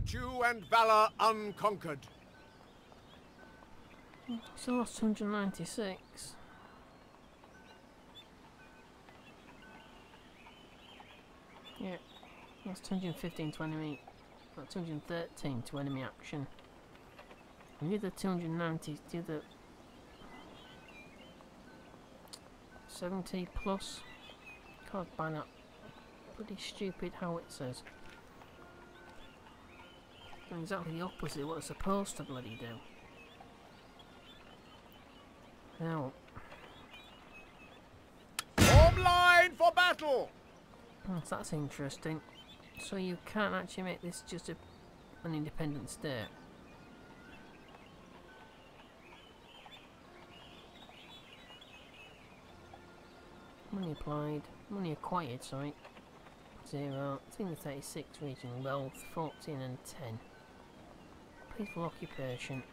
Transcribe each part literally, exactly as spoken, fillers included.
Virtue and valor unconquered. So lost two hundred ninety-six. Yeah, lost two hundred fifteen to enemy, not two hundred thirteen to enemy action. And the other two hundred ninety, the other seventy plus. God, by that bloody stupid howitzers. Doing exactly the opposite of what they're supposed to bloody do. Now, Form line for battle! oh, so that's interesting. So you can't actually make this just a, an independent state. Money applied, money acquired, sorry. Zero, three hundred thirty-six regional wealth, fourteen and ten. Peaceful occupation.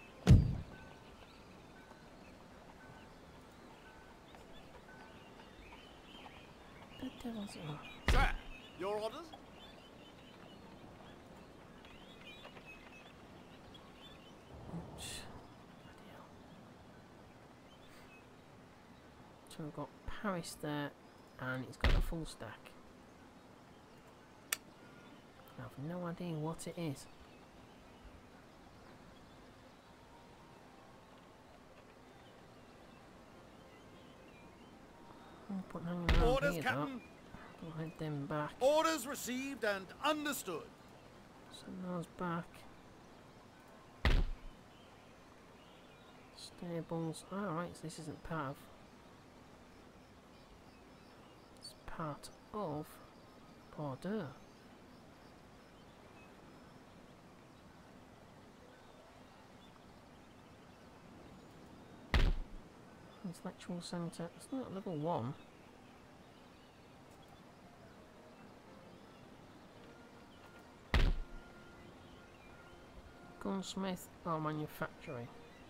The devil's oh. Sir, your orders? Oops. Bloody hell. So we've got Paris there, and it's got a full stack. I have no idea what it is. I'll put hanging around Orders, here, Captain. I'll head them back. Orders received and understood. Send those back. Stables. Alright, so this isn't part of. It's part of Bordeaux. Intellectual centre. It's not level one. Gunsmith or manufacturing.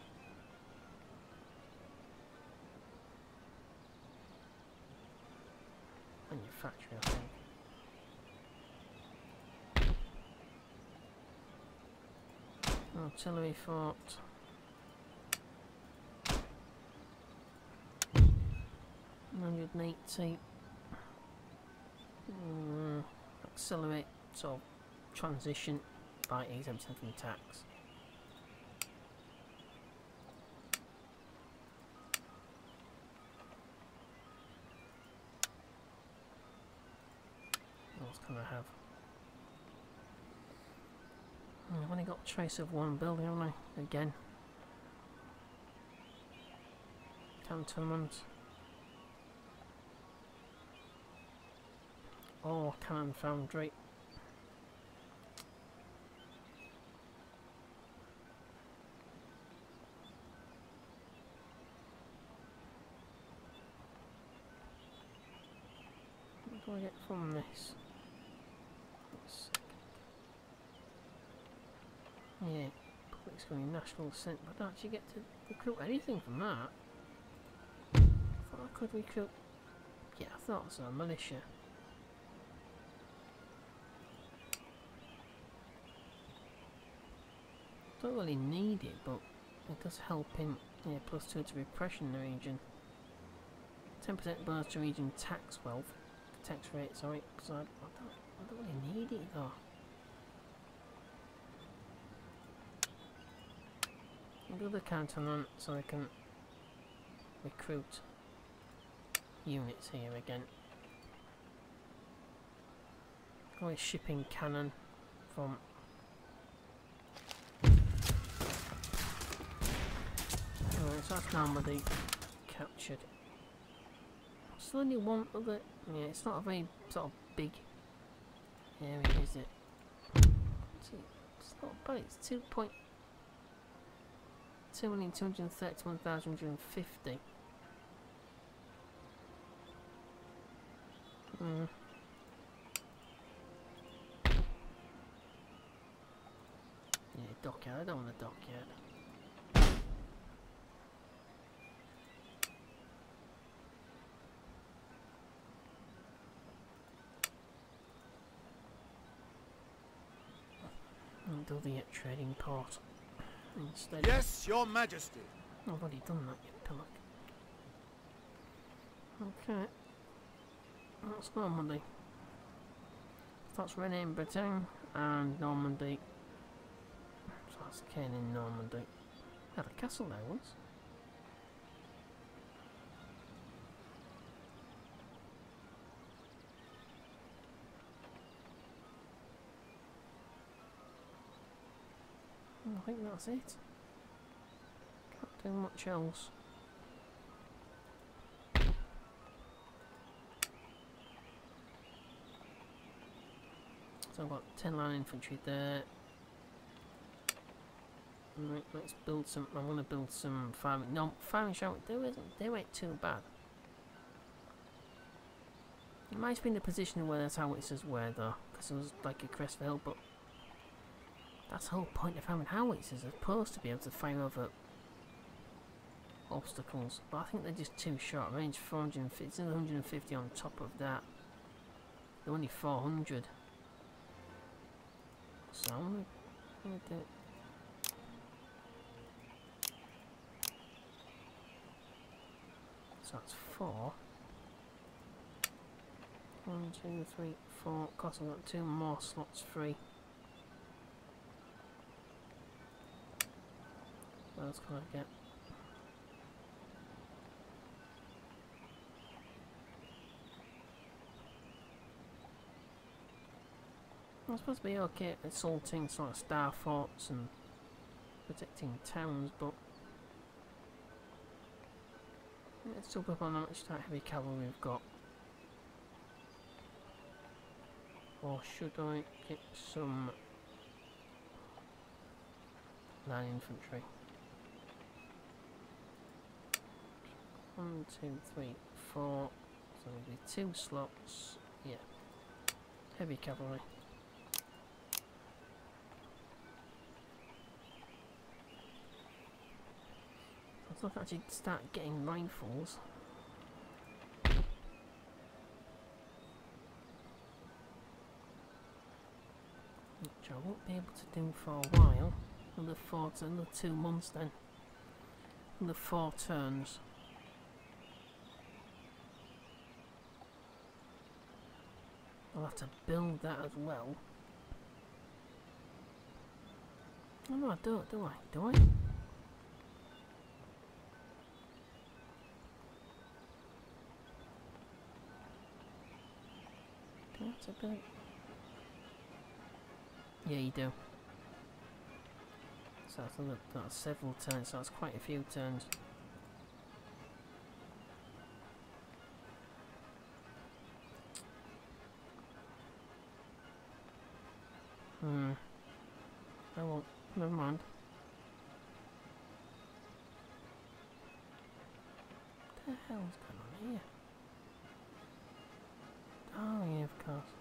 Manufacturing, I think. Artillery fort. one hundred eighty. Mm, accelerate, so transition by exemption from tax. What else can I have? Oh, I've only got a trace of one building, haven't I? Again. Cantonment. Oh, cannon foundry. What do I get from this? Yeah, public school, national centre. I don't actually get to recruit anything from that. I thought I could recruit. Yeah, I thought so. Militia. Don't really need it, but it does help in, yeah, plus two to repression in the region. ten percent bonus to region tax wealth, tax rate, sorry, because I, I, don't, I don't really need it though. I'll do the cantonment so I can recruit units here again. Always shipping cannon from. Alright, so that's Normandy captured. Still only one other. Yeah, it's not a very sort of big area, is it? It's, it's not bad. It's two point two million two hundred thirty-one thousand one hundred fifty. Hmm. Yeah, dockyard. I don't want a dockyard. do the trading port instead. Yes, Your Majesty. I've already done that, you pillock. Okay. That's Normandy. That's Rennes in Bretagne and Normandy. So that's Caen in Normandy. Had a castle there once. I think that's it. Can't do much else. So I've got ten line infantry there. Right, let's build some. I'm going to build some firing. No, firing shout. They weren't, they weren't too bad. It might have been the position where that's how it's as were though, because it was like a crest of hill, but that's the whole point of having howitzers. They're supposed to be able to fire over obstacles, but I think they're just too short range. four hundred fifty, it's one hundred fifty on top of that. They're only four hundred. So I'm gonna, I'm gonna do it. So that's four. One, two, three, four. Of course, I've got two more slots free. What else can I get? I'm supposed to be okay at assaulting sort of star forts and protecting towns, but let's talk up on how much that heavy cavalry we've got. Or should I get some line infantry? One, two, three, four. So there'll be two slots. Yeah. Heavy cavalry. Let's not actually start getting rifles. Which I won't be able to do for a while. Another four, another two months then. Another four turns. I'll have to build that as well. Oh no, I don't, do I? Do I? Do I have to build? Yeah, you do. So that's, another, that's several turns, so that's quite a few turns. Hmm. Oh well, never mind. What the hell's going on here? Oh yeah, of course.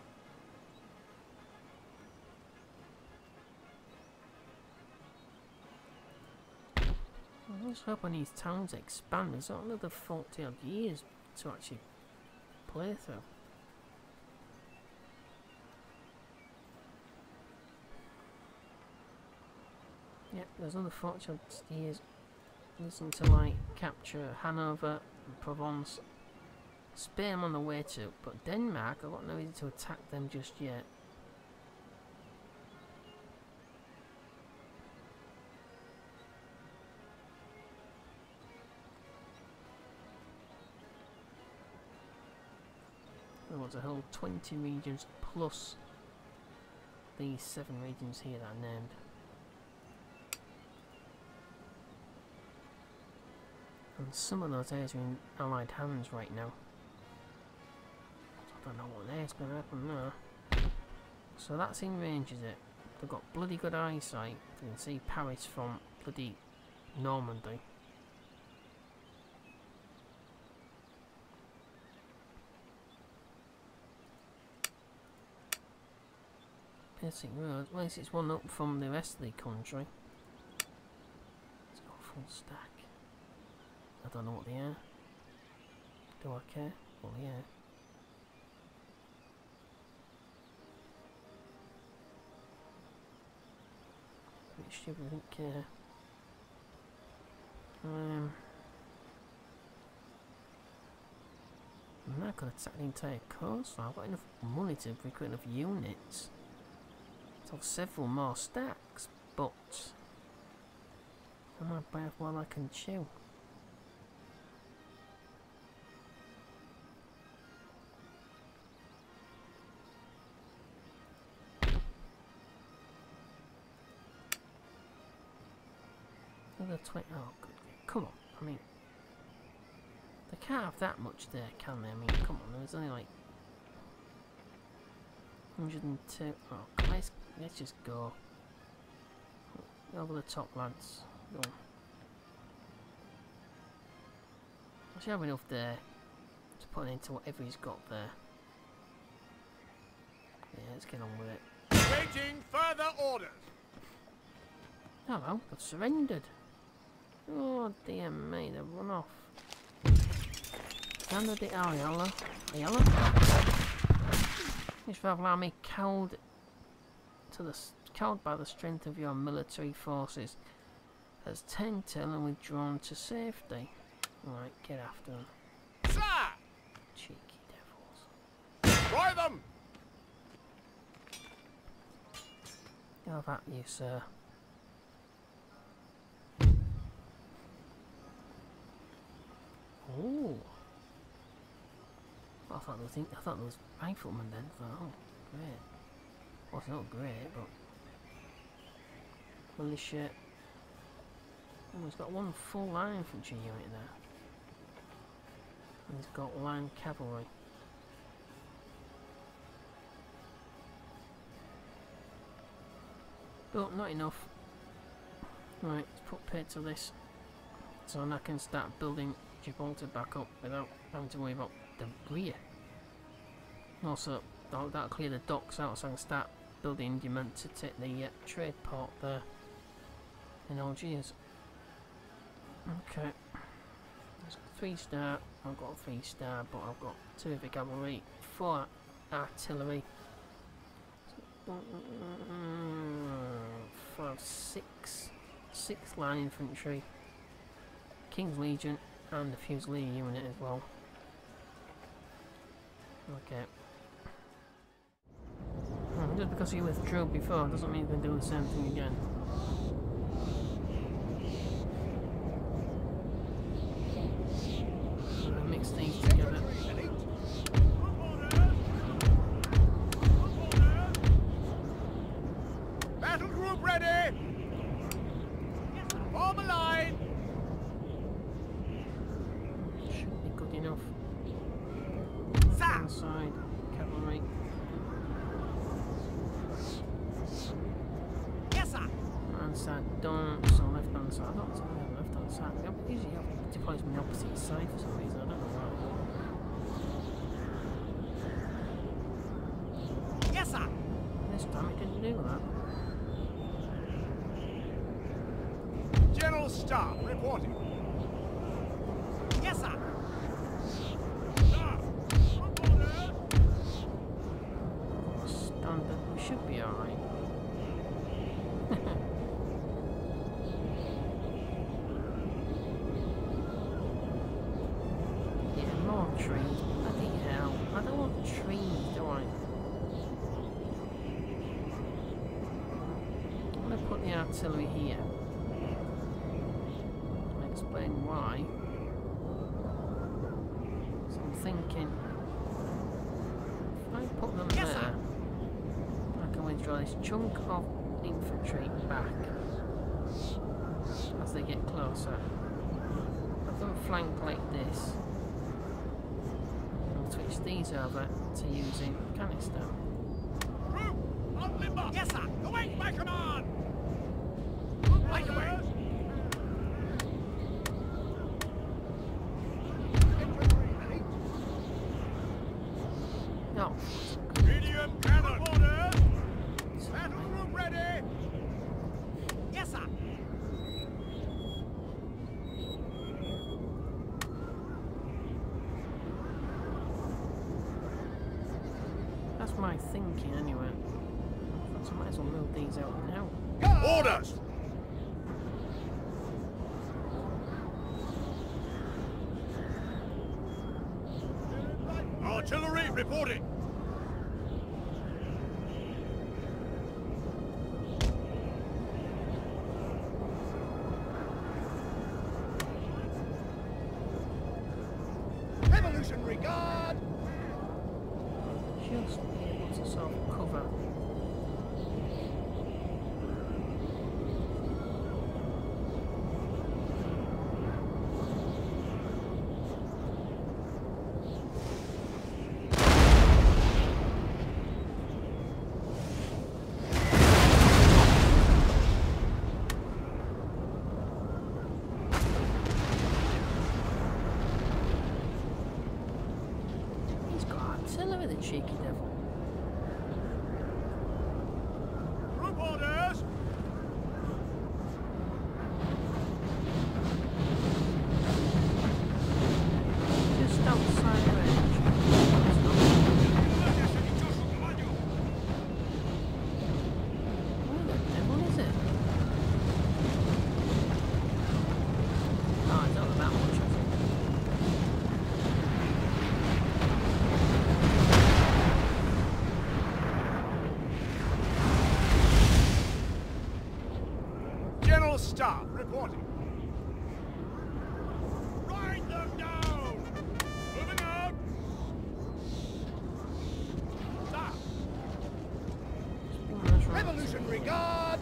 I just hope when these towns expand, there's not another forty odd years to actually play through. Yep, there's another forty odd years. Listen to like capture Hanover and Provence. Spain I'm on the way to, but Denmark, I've got no reason to attack them just yet. I want to hold twenty regions plus these seven regions here that I named. And some of those areas are in Allied hands right now. So I don't know what there's going to happen now. So that's in range, is it? They've got bloody good eyesight. You can see Paris from bloody Normandy. Basic roads. Well, it's one up from the rest of the country. It's got a full stack. I don't know what they are. Do I care? Well, yeah. finished everything here. Um, and I could attack the entire coastline. I've got enough money to recruit enough units to have several more stacks, but I might buy off while I can chew. Another twenty. Oh, good. Come on. I mean, they can't have that much there, can they? I mean, come on. There's only like one hundred and two. Oh, let's let's just go over the top, lads. Go on. I should have enough there to put into whatever he's got there. Yeah, let's get on with it. Waiting further orders. Hello, they've surrendered. Oh dear me, they've run off. Under the Ayala. Ayala? This will allow me cowed to the cowed by the strength of your military forces. As ten till and withdrawn to safety. Right, get after them. Sir! Cheeky devils. Try them! How about you, sir? Oh, I thought there was I thought there was riflemen then. I thought, oh, great. Well, it's not great, but militia. Oh, he's got one full line infantry unit there, and he's got line cavalry. But not enough. Right, let's put paid to this, so I can start building Gibraltar back up without having to worry about the rear. Also, that'll, that'll clear the docks out so I can start building Diamant to take the uh, trade port there in Algiers. Okay, there's three star. I've got a three star, but I've got two heavy cavalry, four artillery, five, six, six line infantry, King's Legion, and the Fusilier unit as well. Okay. Hmm, just because you withdrew before doesn't mean you can do the same thing again. I'm gonna mix these together. Battle group ready! Form a line! Should be good enough. Sir! Inside cavalry. Yes, sir! Right side done, so left hand side. I don't know left hand side. I usually have deploys on the opposite side for some reason. I don't know why. Yes, sir! This time it didn't do that. General Staff reporting. Yes, sir! Standard, we should be alright. Yeah, more trees. Bloody hell. I don't want trees, do I? I'm gonna put the artillery here. I'll explain why. So I'm thinking if I put them Yes, there, sir. I can withdraw this chunk of infantry back as they get closer. Have them flank like this. I'll switch these over to using canister. Group on limber! Yes, sir! Await my command! Right away! Infantry ready! No. Medium cannon! Orders! Battle group ready! Yes, sir! That's my thinking anyway. So I might as well move these out now. Orders! reporting. Revolutionary Guard. Just be able to sort of cover. Artillery, the cheeky devil. Group orders. Just outside range. Where the devil is it? Oh, it's not that much, I think. General Staff reporting. Ride them down! Moving out! Staff! Revolutionary Guard!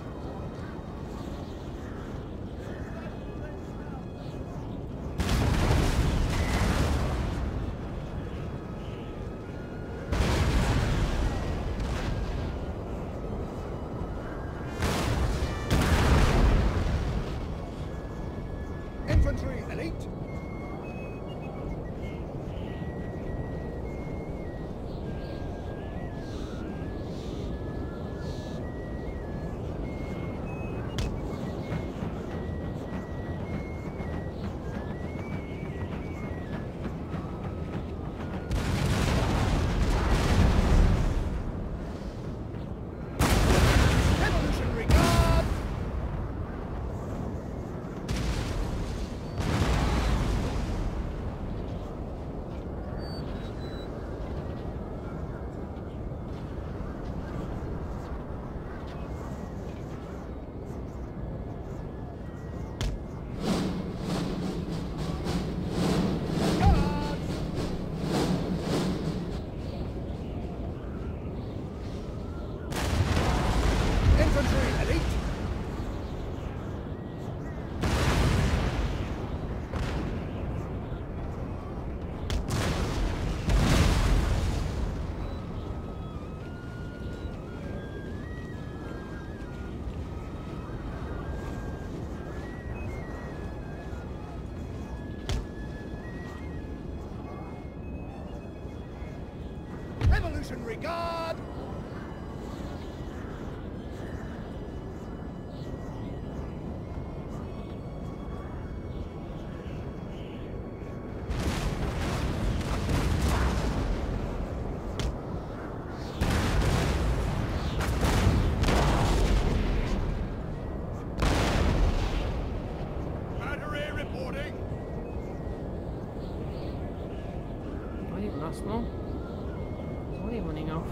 Infantry elite. Revolutionary Guard. Infantry elite. Revolutionary Guard. Battery reporting. I didn't last long. It's already running off.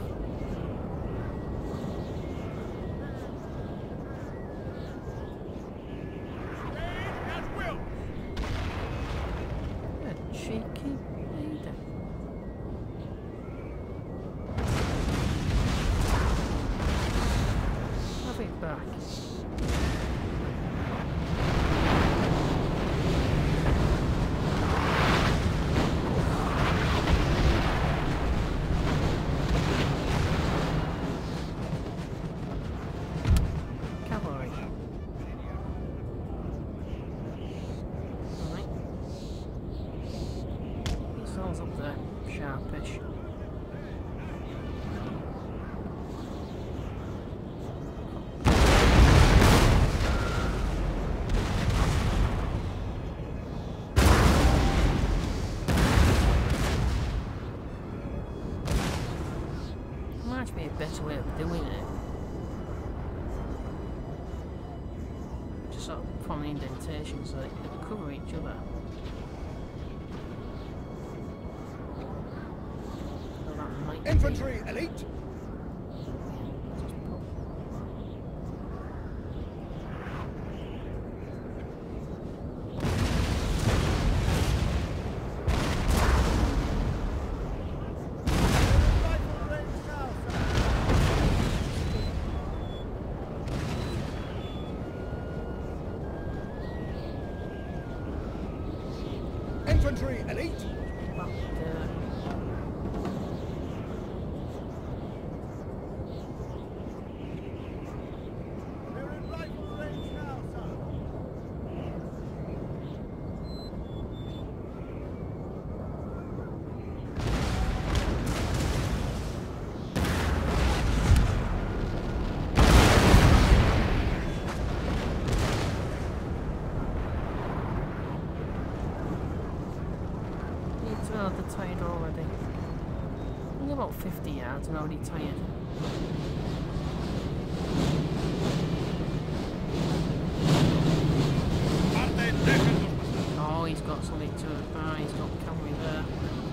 Engage at will. A cheeky leader. Have it back. Cavalry. Alright. Missiles up there. Sharpish. Might be a better way of doing it. Just sort of from the indentation so they can cover each other. So that Infantry elite. Infantry elite. But, uh, We're in rifle range now, sir. it's rather tired already. Only about fifty yards and already tired. Oh, he's got something to it. Ah, he's got cavalry there.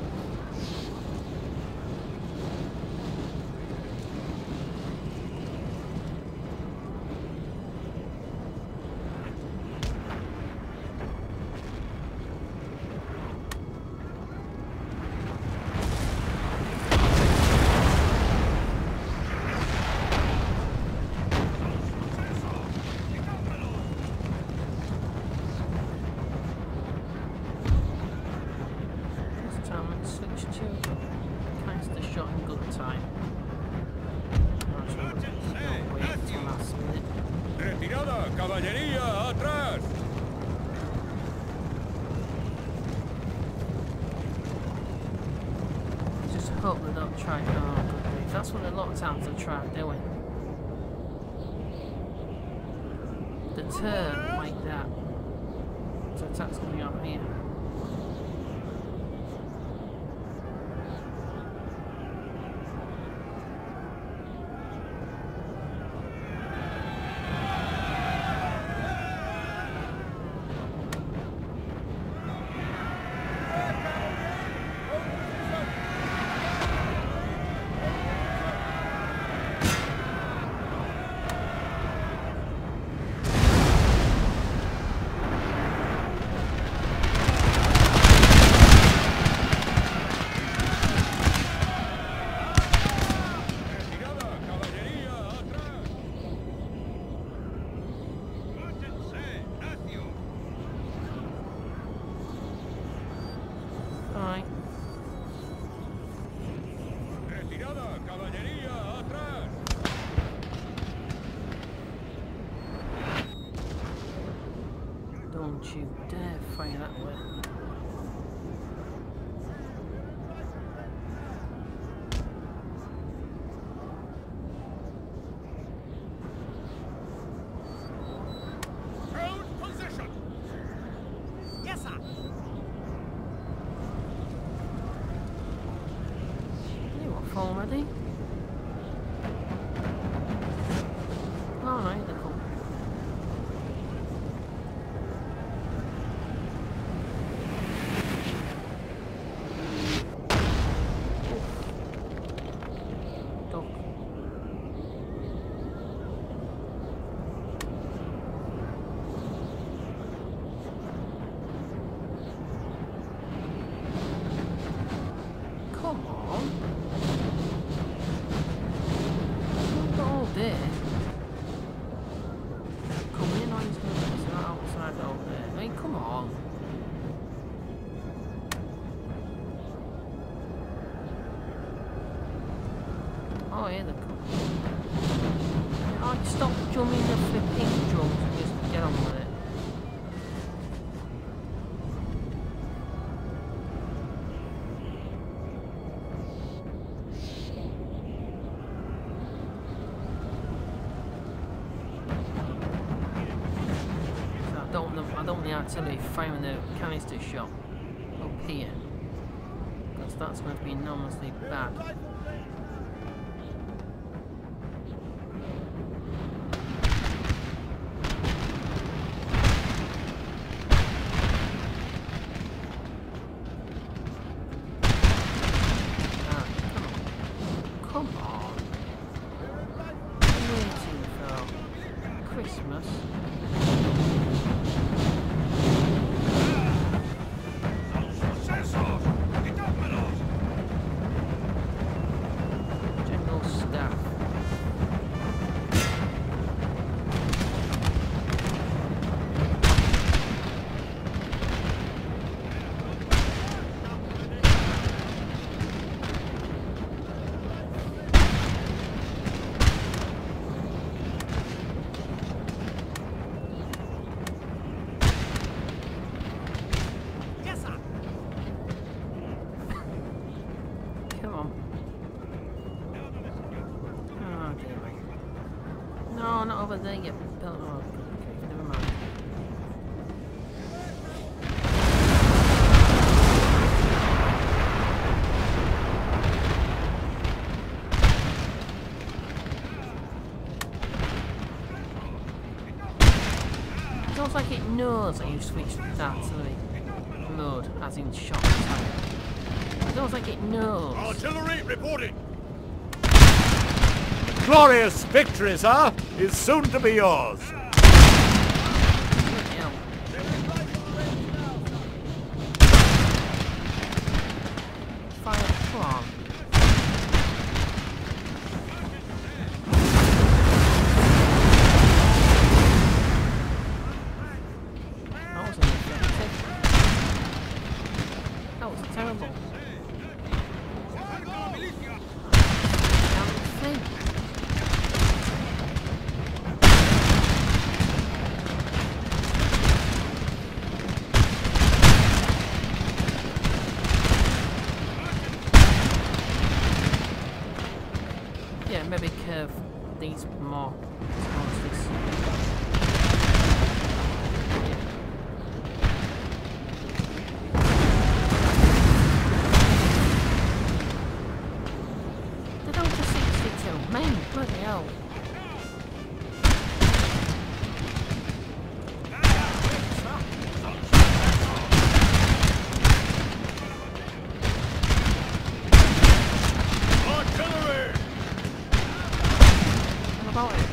This time let's switch to canister shot in good time. Actually, don't wait till last minute. ¡Retirada! ¡Caballería! ¡Atrás! Just hope they don't try. Oh, good grief. That's what a lot of times they try doing. The turn like that. So attack's going to be on here. ¡Retirada! ¡Caballería! ¡Atrás! Alright. ¡Retirada! ¡Caballería! ¡Atrás! Don't you dare fire that way. Hold position. Yes, sir. You what, fall ready? Alright, they're cool. Duck. Come on. Not all day. Come in, or he's going to be outside all day. I mean, come on. Oh, yeah, they're cool. Oh, stop jumping the flipping drums and just get on with it. So I don't want the, I don't want the artillery firing the canister shot up here. Because that's going to be enormously bad. Ah, come on. over there, you pillar. Oh, okay, never mind. It looks like it knows that you switched that to the mode, as in shot attack. It looks like it knows. Artillery reporting. Glorious victory, sir, is soon to be yours. Hell. Fire plant. That was ineffective. That was terrible. Damn thing. Yeah, maybe curve these more towards this. Yeah. They're down to sixty-two men, bloody hell. Artillery. What about it?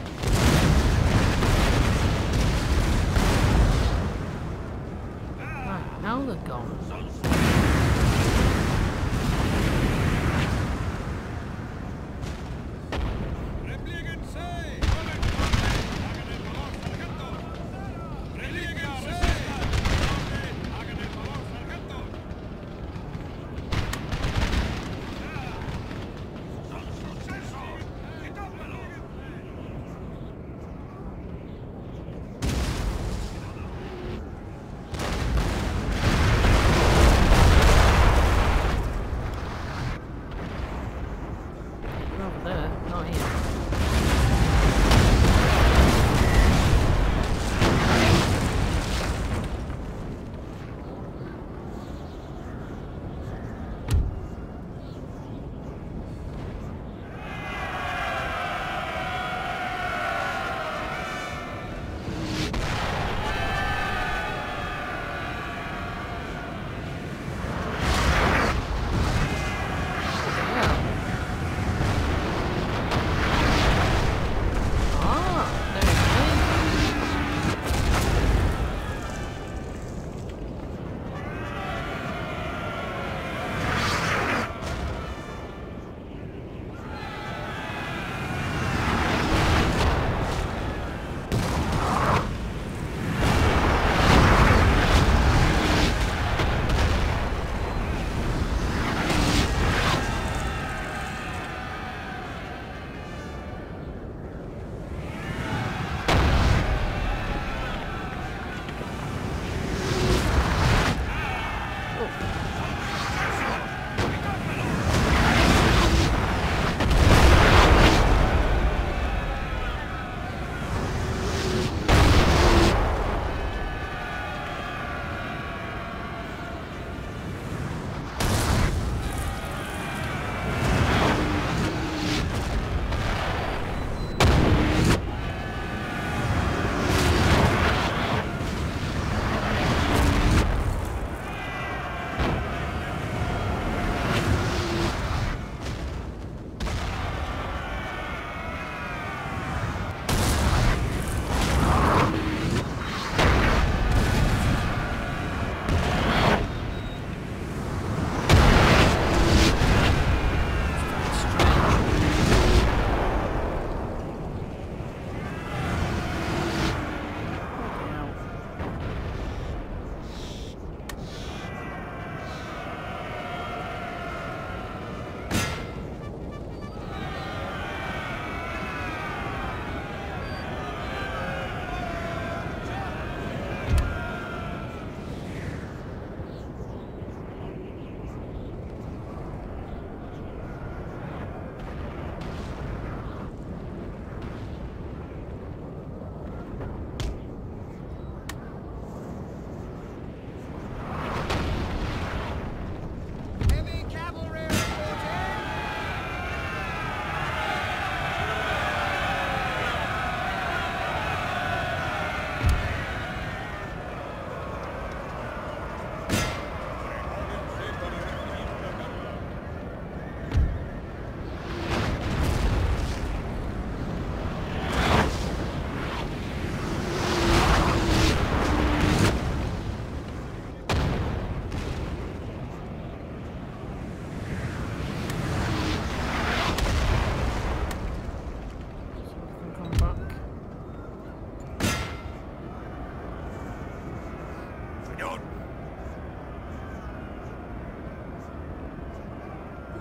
Right, now they're gone.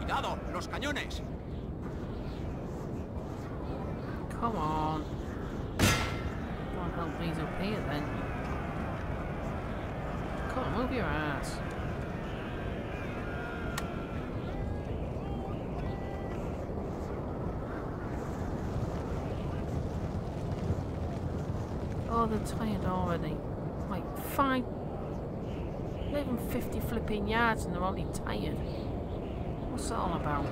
Cuidado, los cañones. Come on. Can't help these up here then. Come on, move your ass. Oh, they're tired already. Like five, not even fifty flipping yards and they're already tired. What's that all about?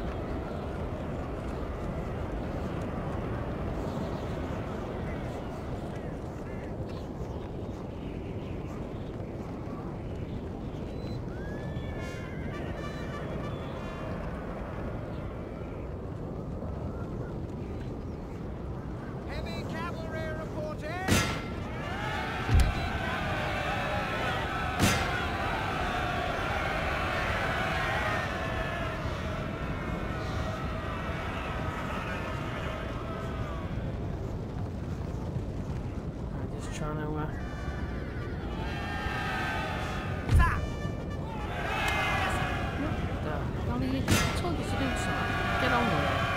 Heavy cavalry reporting. I'm just trying to. Uh, Sir. what the hell are you? I told you to do something. Get on with it.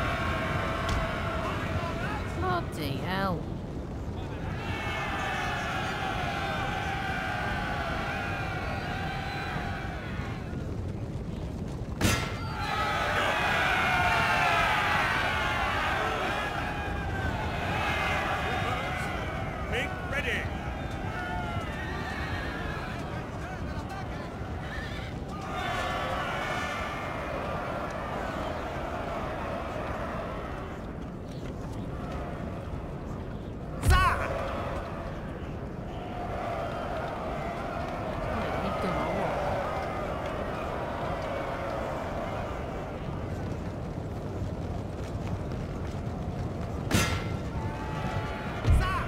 Bloody hell. Make ready. Sir. What are you doing? What? Sir.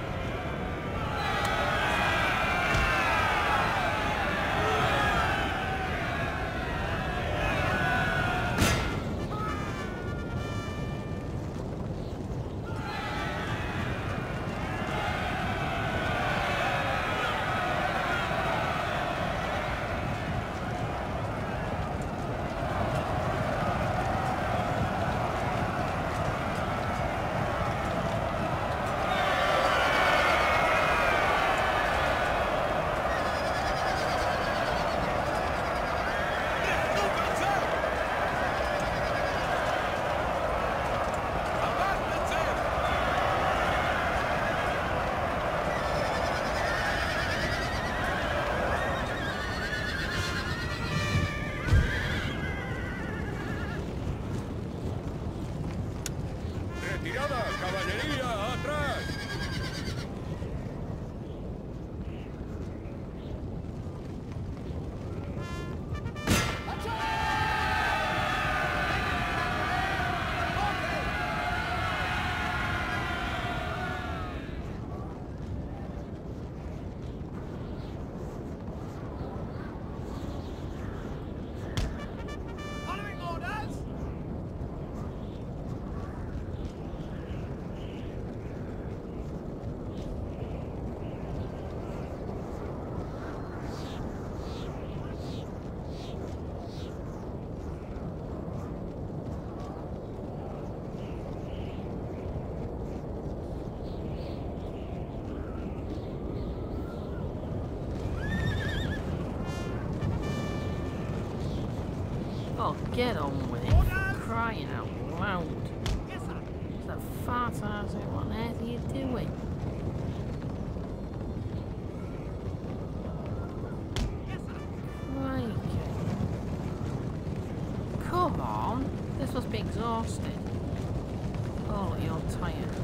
Retirada, caballería, atrás. Following orders. Oh, get on with it. Orders. Crying out loud. Yes, sir. Is that fart ass? What on earth are you doing? Yes, sir. Crikey. Come on. This must be exhausted. Oh, you're tired.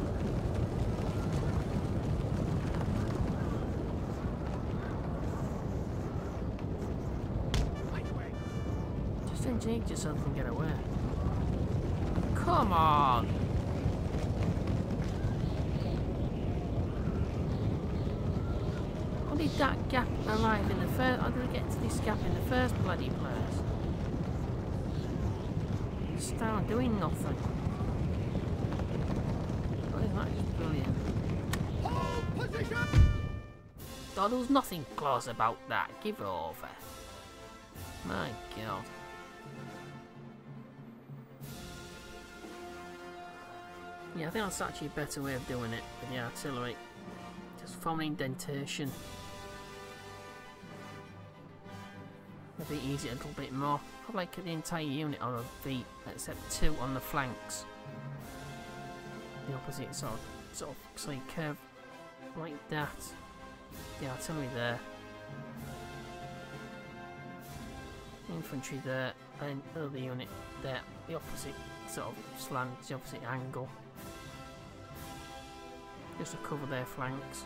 Right away. Just engineer yourself and get away. Come on. How did that gap arrive in the first? How did it get to this gap in the first bloody place? Start doing nothing. Oh, isn't that just brilliant? Hold position. Oh, there was nothing close about that. Give it over. My God. Yeah, I think that's actually a better way of doing it with the artillery. Just form an indentation. Maybe ease it a little bit more. I'd like the entire unit on a V, except two on the flanks. The opposite sort of, sort of say curve like that. The artillery there. Infantry there, and other unit there. The opposite sort of slant, the opposite angle. Just to cover their flanks.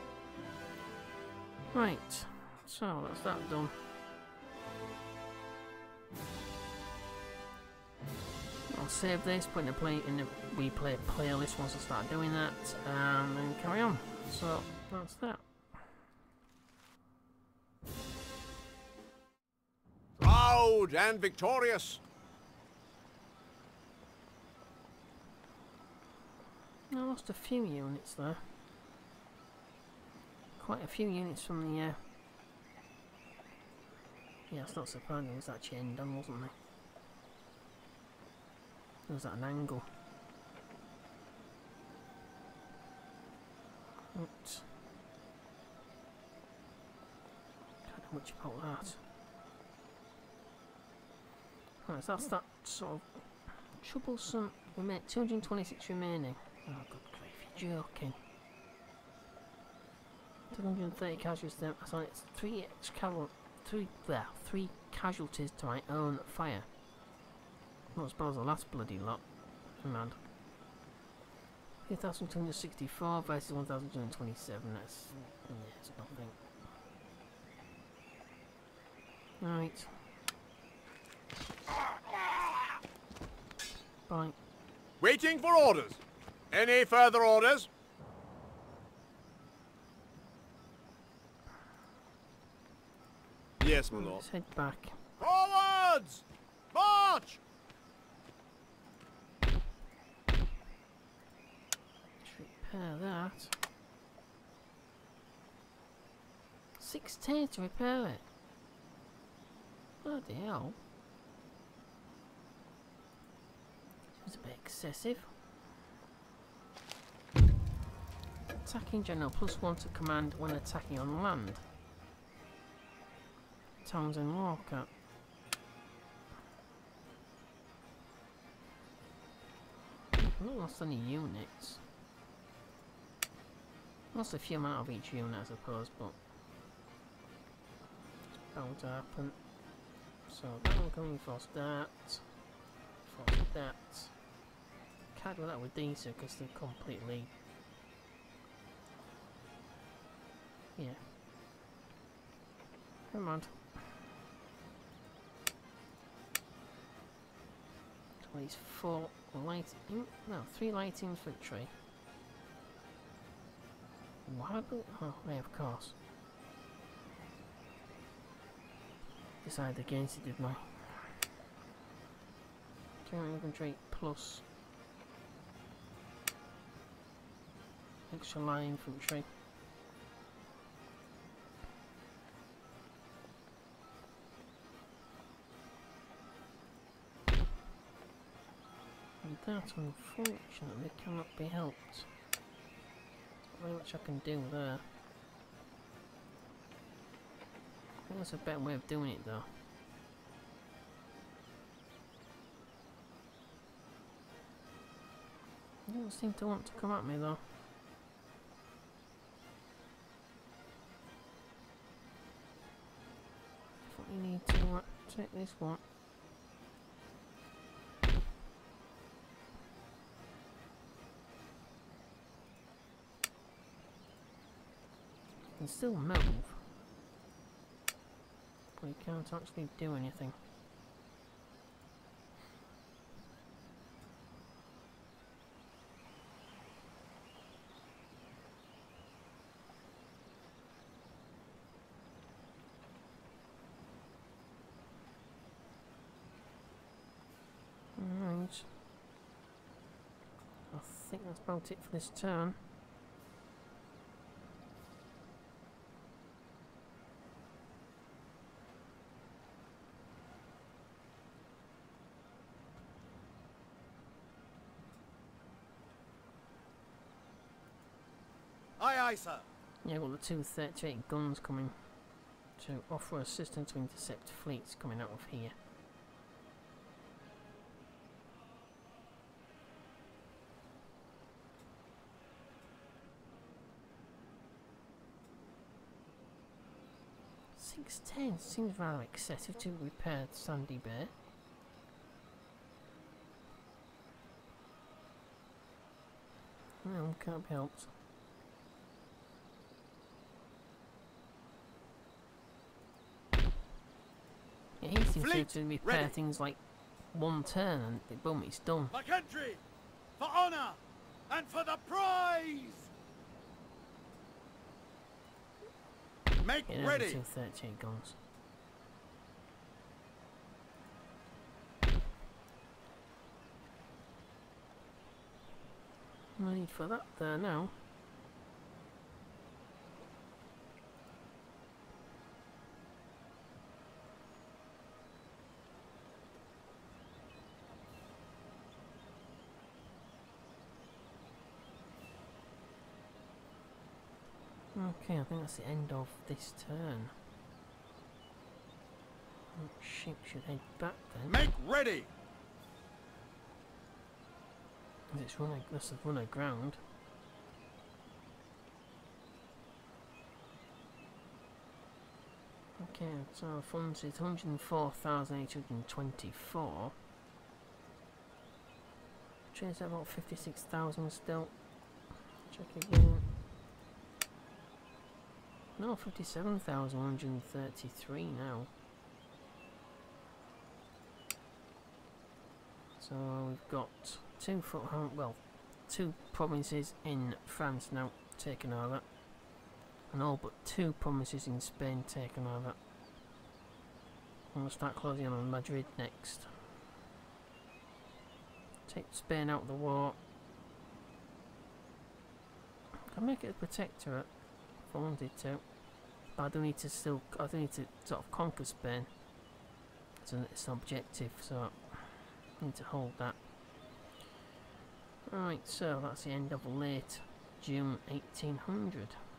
Right, so that's that done. I'll save this, put in a play in the we play playlist once I start doing that, and then carry on. So that's that. Proud and victorious. I lost a few units there. Quite a few units from the. Uh... Yeah, it's not surprising. There was that chain done, wasn't there? There was at an angle. Oops. Can't know much about that. Right, so that's that sort of troublesome. We made two hundred twenty-six remaining. Oh, good grief, you're joking. two hundred thirty casualties there. Sorry, it's three caval three there, three casualties to my own fire. Not as bad as the last bloody lot. Man. three thousand two hundred sixty-four versus one thousand two hundred twenty-seven. That's. Yeah, it's nothing. Right. Bye. Waiting for orders. Any further orders? Yes, my lord. Let's head back. Forwards! March! Let's repair that. Sixteen to repair it. Bloody hell. Seems a bit excessive. Attacking general plus one to command when attacking on land. Townsend Walker. I've not lost any units. Lost a few amount of each unit, I suppose, but it's bound to happen. So that one can reinforce that. Force that. Can't do that with these because they're completely. Yeah. Never mind. So these four light. In, no, three light infantry. Why do? Oh, yeah, of course. Decided against it, didn't I? General infantry plus extra line infantry. And that, unfortunately, cannot be helped. Not very much I can do there. I think that's a better way of doing it, though. They don't seem to want to come at me, though. Definitely need to uh, take this one. Can still move, but you can't actually do anything. Alright. I think that's about it for this turn. aye, sir. Yeah, got the two thirty-eight guns coming to offer assistance to intercept fleets coming out of here. six ten seems rather excessive to repair Sandy Bay. No, can't be helped. Yeah, he seems Fleet to repair ready. things like one turn and it, boom, it's done. For country, for honour, and for the prize! Make Yeah, there's ready! the two thirty-eight guns. No need for that there now. Okay, I think that's the end of this turn. Oh, ship should head back then. Make ready! It's run a, that's a run aground. Okay, so our funds is one hundred four thousand eight hundred twenty-four. Trade's at about fifty-six thousand still. Check again. No, fifty-seven thousand one hundred thirty-three now. So we've got two foot, well, two provinces in France now taken over, and all but two provinces in Spain taken over. And we'll start closing on Madrid next. Take Spain out of the war. I can make it a protectorate if I wanted to, but I do need to still, I do need to sort of conquer Spain. It's an, it's an objective, so I need to hold that. Right, so that's the end of late June eighteen hundred.